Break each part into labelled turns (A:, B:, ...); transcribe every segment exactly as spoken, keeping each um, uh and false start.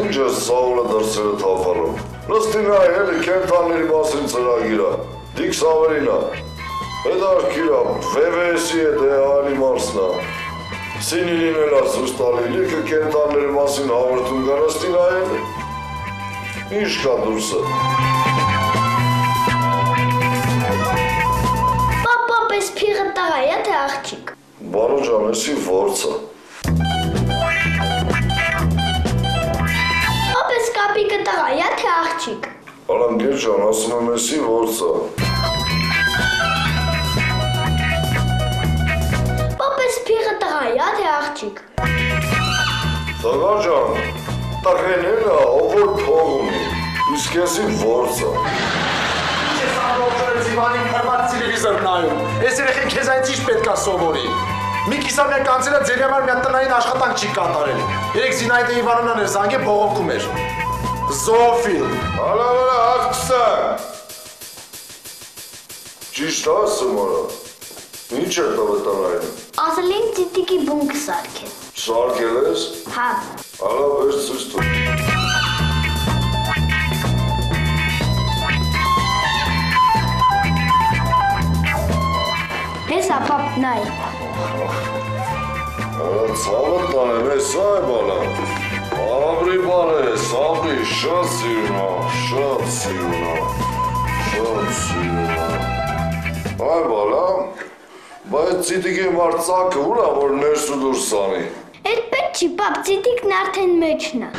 A: ինչ ես սաղուլը դրսերը թափառում։ Նստինա էլի կենտանների մասին ծրագիրա, դիքս ավերինա, հետարքիրա, վե վե էսի է դե այլի մարսնա, սինիլին էլ ասուստալի, լիքը կենտանների մասին հավրդում գա նստինա էլի, ինչ կա դուրսը։
B: Պապ, ես փիղը տղա է, թե աղջիկ։
A: Բարո ջան, էսի որցը։
B: Պապ, ես կապիկը տղա է, թե աղջիկ։
A: Ալան գեր ջան, ասում եմ էսի որցը։
B: Պապ, ես փիղը տղա է, թե աղջիկ։
A: Տղա ջան, տղեն էլա, ով որ փող ունի, իսկ էսի որցը։
C: Ես ամրոքրել զիվանի պրմատ տելևիզոր նայում, ես երեխեն քեզ այնց ինչ պետք է սովորի։ Մի կիսամյակ անցելը ձեր համար մի հատ տնային աշխատանք չի կատարել։ Երեք Զինայդե Իվանովնան էր զանգել բողոքում էր։ Զոոֆիլ։
A: Ալա, ալա, աղքսա։ Ճիշտ ասում արա։ Ինչ է տավը տնային։
B: Ասելին ծիտիկի բուն կսարքես։
A: Սարկել ես։
B: Հա։
A: Ալա, վեր ծույց տու։
B: Հեսա, պապ, նայ։
A: Ցավը տանեմ, ես այ բալա, ապրի բալ ես, ապրի, շատ սիրունա, շատ սիրունա, շատ սիրունա, այ բալա, բայց ծիտիկի մարծակը ուրա, որ ներս ու դուրս անի։
B: Էլ պետք չի, պապ, ծիտիկն արդեն մեջն է։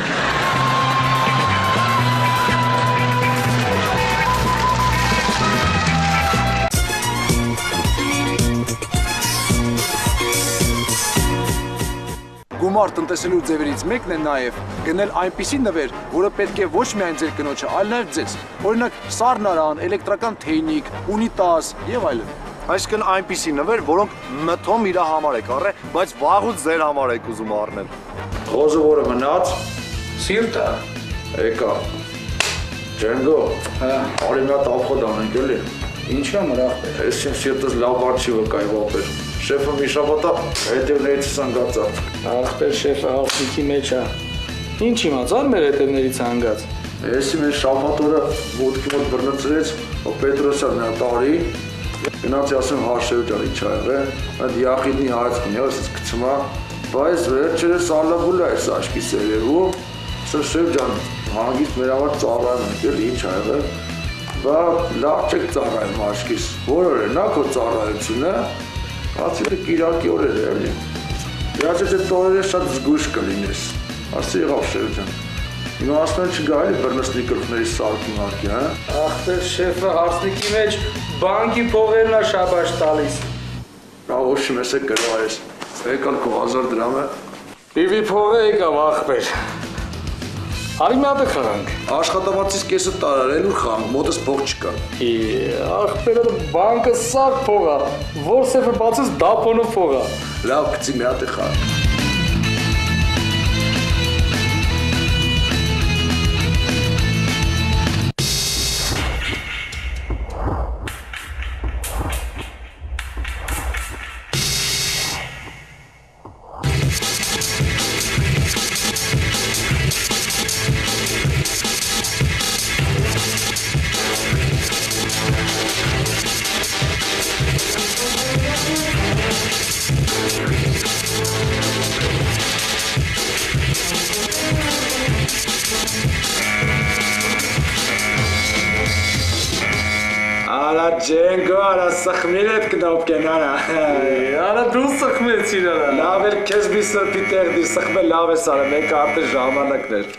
D: Գումար տնտեսելու ձևերից մեկն է նաև գնել այնպիսի նվեր, որը պետք է ոչ միայն ձեր կնոջը, այլ նաև ձեզ։ Օրինակ, սառնարան, էլեկտրական թեյնիկ, ունիտազ եւ այլն։
E: Այսինքն այնպիսի նվեր, որոնք մթոմ իր համար եք առել, բայց վաղուց ձեր համար եք ուզում առնել։
D: Խոզը որը մնաց, սիրտը եկա։ Ջենգո, արի մի հատ ապխոտ անենք էլի։ Ինչա մրախ է։ Ես չեմ սիրտս լավ բան չի վկայ վապեր։ Շեֆը մի շաբաթա հետևներից հանգած է։
F: Ախպեր շեֆը հաղթիքի մեջ է։ Ինչ իմացար մեր հետևներից հանգած։
D: Եսի մեր շաբաթորը ոտքի մոտ բռնցրեց, ο Պետրոսյան նա տարի, գնացի ասեմ հաշեու ջան ինչ ա եղել, այդ յախիդնի հայացքն է, ասես գցումա, բայց վերջերս ալաբուլա է սաշկի սերևում, ասեմ շեֆ ջան, հանգիստ մեր համար ծառայում ենք, էլ ինչ ա եղել, բա լավ չեք ծառայում աշկիս, որ օրենա քո ծառայությունը, ասել եք իրակի օրեր է էլի, իրացեց այդ օրերը շատ զգույշ կլինես, ասի եղավ շեֆ ջան, Հիմա ասում են չգա էլի բռնցնի կրկների սարքի մարկի, հա?
F: Ախպեր շեֆը հարսնիկի մեջ բանկի փողերն է շաբաշ տալիս։
D: Նա ոչ մեզ է կրվա ես, եկալ քո հազար դրամը։
F: Պիվի փողը եկավ ախպեր։ Արի մի հատ խաղանք։
D: Աշխատավարձից կեսը տարարել ու խամ, մոտս փող չկա։
F: Ախպերը բանկը սարք փող է, որ սեֆը բացես դապոնով փող է։
D: Լավ գցի մի հատ խաղանք։
F: Ջենգո, արա սխմիր էդ կնոպկեն, արա։ Արա դու սխմեցիր, արա։
D: Լավ էր քեզ մի սրպի տեղդի սխմել լավ ես արա, մեկ արդեն ժամանակն էր։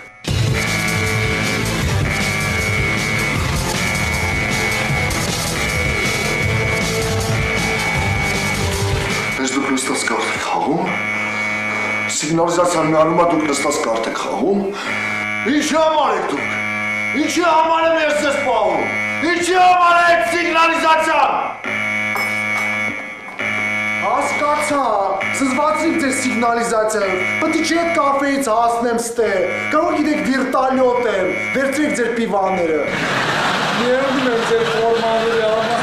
A: Ես դուք նստած կարդ եք խաղում, սիգնալիզացիան միանումա դուք նստած կարդ եք խաղում, ինչի համար եք դուք, ինչի համար եմ ես ձեզ պահում, ինչի համար եք սիգնալիզացիան։
C: Հասկացա, զզվացրիք ձեր սիգնալիզացիայով, պտի չի այդ կաֆեից հասնեմ ստե, կարող գիտեք վիրտալյոտ եմ, վերցրեք ձեր պիվաները։
F: Միևնույն եմ ձեր ֆորմաների համար։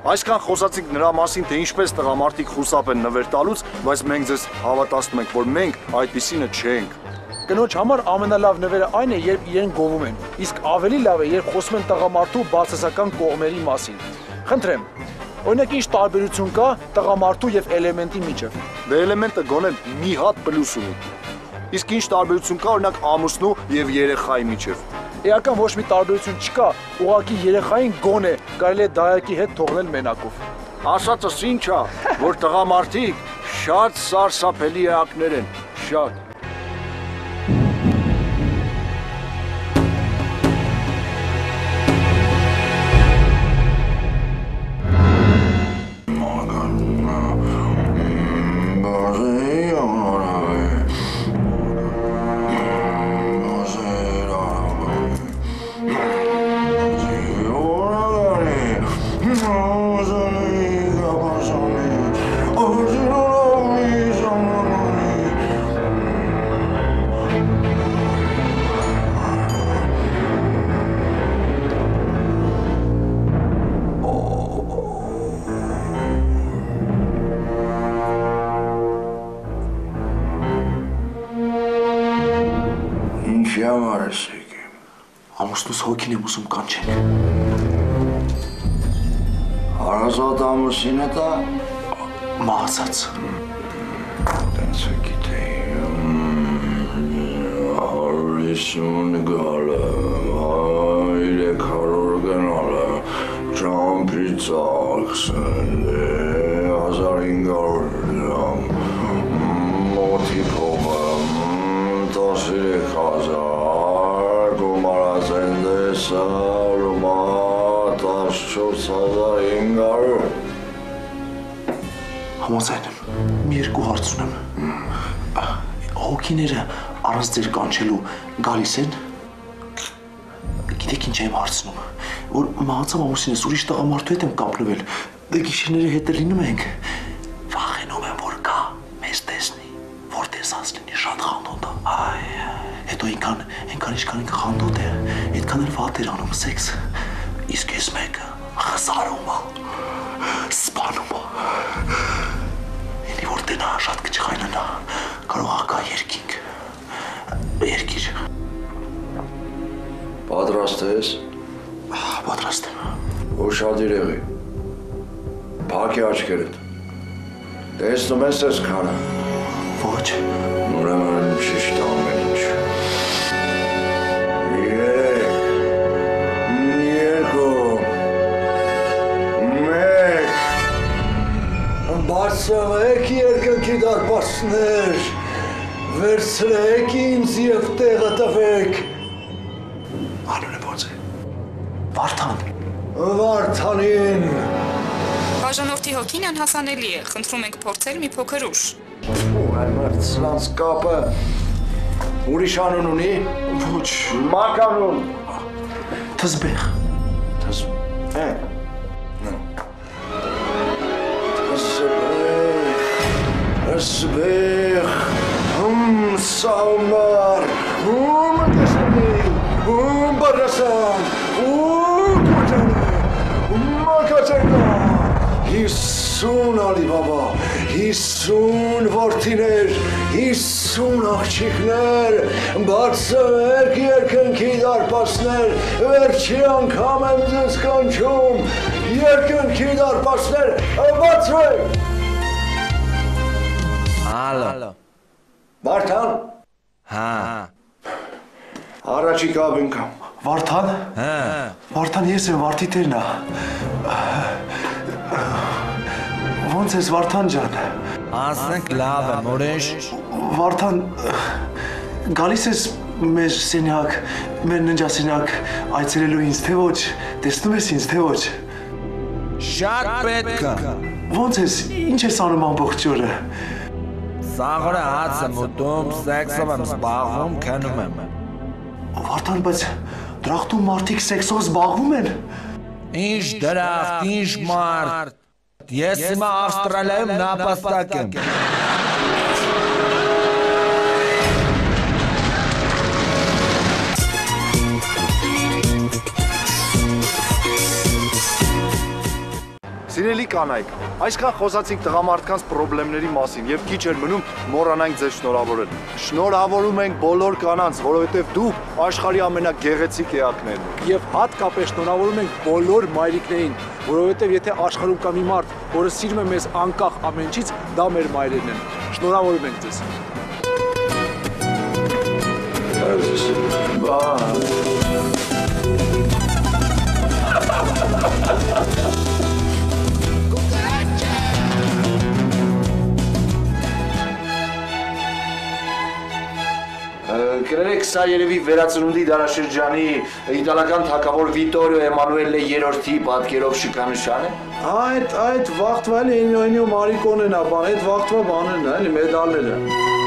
E: Այսքան խոսացինք նրա մասին, թե ինչպես տղամարդիկ խուսափ են նվեր տալուց, բայց մենք ձեզ հավատացնում ենք, որ մենք այդպիսինը չենք։
F: Կնոջ համար ամենալավ նվերը այն է, երբ իրեն գովում են, իսկ ավելի լավ է, երբ խոսում են տղամարդու բացասական կողմերի մասին։ Խնդրեմ, օրինակ ինչ տարբերություն կա տղամարդու եւ էլեմենտի միջև։
E: Դե էլեմենտը գոնե մի հատ պլյուս ունի։ Իսկ ինչ տարբերություն կա օրինակ ամուսնու եւ երեխայի միջև։
F: Էական ոչ մի տարբերություն չկա, ուղղակի երեխային գոնե կարելի է դայակի հետ թողնել մենակով։
E: Ասածս ինչ է, որ տղամարդիկ շատ սարսափելի էակներ են, շատ։
D: Ամուսնուս հոգին եմ ուզում կանչենք։
A: Հարազատ ամուսինը տա։
D: Մահացած։
A: Տենց է գիտեի։ Հարիսուն գալը, իրեք հարոր գնալը, ճամպի ծախսել է, հազար հինգ հարյուր դրամ, մոտի փողը, տասներեք հազար, գումարած են դեսարումա, տասչորս հազար հինգ հարյուր։
D: Համաձայն եմ, մի երկու հարց ունեմ։ Հոգիները առանց ձեր կանչելու գալիս են։ Գիտեք ինչ եմ հարցնում, որ մահացավ ամուսինս ուրիշ տղամարդու հետ եմ կապնվել, դե գիշերները հետ լինում ենք, վախենում եմ, որ գա, մեզ տեսնի, որ տեսած լինի շատ խանդոտ է, այ, հետո ինքան, ինքան ինչքան ինքը խանդոտ է, այդքան էլ վատ էր անում սեքս, իսկ ես մեկը խզարում է, սպանում է, ինի որ տենա շատ կճղայնանա, կարող աղկա երկինք, երկիր։
A: Պատրաստ ես։
D: Պատրաստ եմ։
A: Ուշադիր եղի։ Փակի աչքերդ։ Տեսնում ես ես քանը։
D: Ոչ։
A: Ուրեմն ճիշտ ամեն ինչ։ Երեք, երկու, մեկ, բարձրացեք երկնքի դարպասներ, վերցրեք ինձ և տեղը տվեք։
D: Անունը ո՞նց է։ Վարդան։
A: Վարդանին։
G: Բաժանորդի հոգին անհասանելի է, խնդրում ենք փորձել մի փոքր ուշ։
A: Այմար սրանց կապը ուրիշ անուն ունի։
D: Ոչ։
A: Մականուն։
D: Թզբեղ։
A: Թզբեղ։ Թզբեղ։ Թզբեղ։ Հմ սաումար։ Հմ տեսնի։ Հմ բարասան։ Հմ կոճանը։ Հմ մակաճենա։ Հիսուն ալի բաբա, հիսուն որդիներ, հիսուն աղջիկներ, բարձրեք երկնքի դարպասներ, վերջի անգամ եմ ձեզ կանչում, երկնքի դարպասներ, բարձրեք։
H: Ալո։
A: Վարդան։
H: Հա։
A: Առաջի կաբինքամ։
D: Վարդան։
H: Հա։
D: Վարդան ես եմ Վարդի տերն է։ Ոնց ես Վարդան ջան։
H: Ասենք լավ եմ, ուրիշ։
D: Վարդան, գալիս ես մեր սենյակ, մեր ննջասենյակ այցելելու ինձ թե ոչ, տեսնում ես ինձ թե ոչ։
H: Շատ պետք է։
D: Ոնց ես, ինչ ես անում ամբողջ օրը։
H: Սաղորը հաց եմ ուտում, սեքսով եմ զբաղվում, քնում եմ։
D: Վարդան, բայց դրախտում մարդիկ սեքսով զբաղվում են։
H: Ինչ դրախտ, ինչ մարդ։ Ես հիմա Ավստրալիայում նապաստակ եմ։
E: Սիրելի կանայք, այսքան խոսացինք տղամարդկանց խնդիրների մասին եւ քիչ էր մնում մոռանանք ձեզ շնորհավորել։ Շնորհավորում ենք բոլոր կանանց, որովհետեւ դուք աշխարհի ամենագեղեցիկ էակներն եք։
F: Եվ հատկապես շնորհավորում ենք բոլոր մայրիկներին, որովհետեւ եթե աշխարհում կա մի մարդ, որը սիրում է մեզ անկախ ամեն ինչից, դա մեր մայրերն են։ Շնորհավորում ենք ձեզ։
E: Կներեք, սա երևի վերածնունդի դարաշրջանի իտալական թագավոր Վիտորիո Էմանուելե երրորդի պատկերով շքանշան է։
F: Այդ այդ վաղտվա էլի Էնյո Մարիկոնեն ա բան, այդ վաղտվա բաներն ա, էլի մեդալները։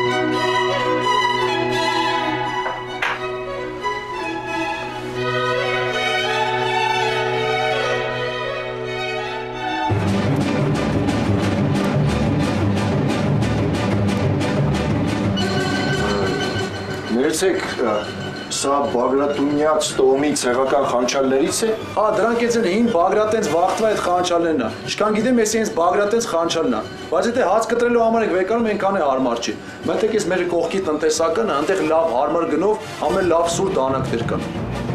E: Ներեցեք, սա Բագրատունյաց տոհմի ցեղական խանչալներից է։
F: Հա, դրանք էս են հին Բագրատենց վաղտվա այդ խանչալներն ա։ Ինչքան գիտեմ, էս ինձ Բագրատենց խանչալն ա։ Բայց եթե հաց կտրելու համար եք վեկանում, այնքան է հարմար չի։ Մտեք էս մեր կողքի տնտեսականը, այնտեղ լավ հարմար գնով ամեն լավ սուր դանակներ կան։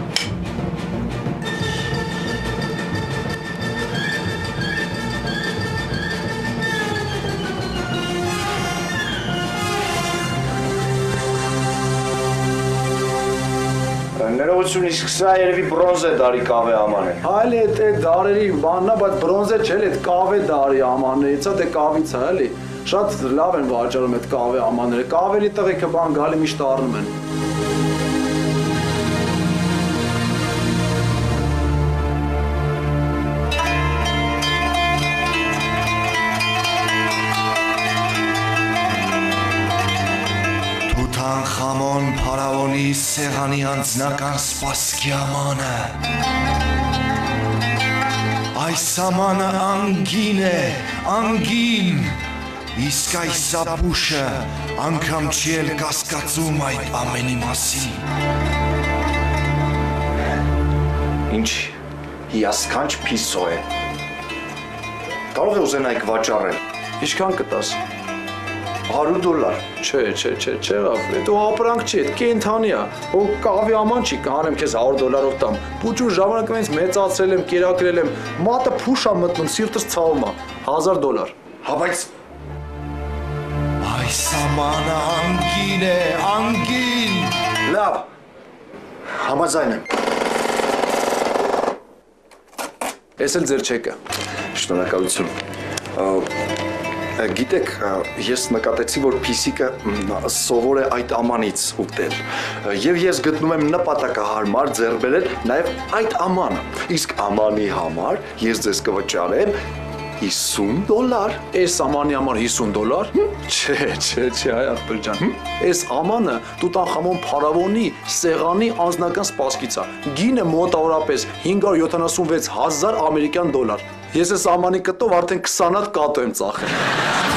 E: Ներողություն, իսկ սա երևի բրոնզե դարի կավե աման է։
F: Այլ այդ այդ դարերի բանն է, բայց բրոնզե չէ, այդ կավե դարի ամաններից է, դե կավից է, էլի։ Շատ լավ են վաճառում այդ կավե ամանները։ Կավերի տղեկը բան գալի միշտ առնում են։
I: Թութանխամոն փարավոնի սեղանի անձնական սպասքի ամանը։ Այս ամանը անգին է, անգին, իսկ այս ապուշը անգամ չի էլ կասկածում այդ ամենի մասին։
E: Ինչ հիասքանչ փիսո է։ Կարող է ուզենայիք վաճառել։
F: Ինչքան կտաս։
E: հարյուր դոլար։
F: Չէ, չէ, չէ, չէ, դու ապրանք չի, այդ կենթանի է։ Ու կավի աման չի, կանեմ քեզ հարյուր դոլարով տամ։ Փուճուր ժամանակը ինձ մեծացրել եմ, կերակրել եմ, մատը փուշ ա մտնում, սիրտս ցավում ա։ հազար դոլար։
E: Հա, բայց
I: այս ամանը անգին է, անգին։
E: լավ։ Համաձայն եմ։
F: Էս էլ ձեր չեկը։
E: Շնորհակալություն։ Գիտեք, ես նկատեցի, որ Փիսիկը սովոր է այդ ամանից ուտել, եւ ես գտնում եմ նպատակահարմար ձեռք բերել նաեւ այդ ամանը։ Իսկ ամանի համար ես ձեզ կվճարեմ հիսուն դոլար։
F: Էս ամանի համար հիսուն դոլար։ Չէ, չէ, չէ, այ ախպեր ջան։ Էս ամանը Տութանխամոն փարավոնի սեղանի անձնական սպասքից է։ Գինը մոտավորապես հինգ հարյուր յոթանասունվեց հազար ամերիկյան դոլար։ Ես այս ամանի կտով արդեն քսան հատ կատու եմ ծախել։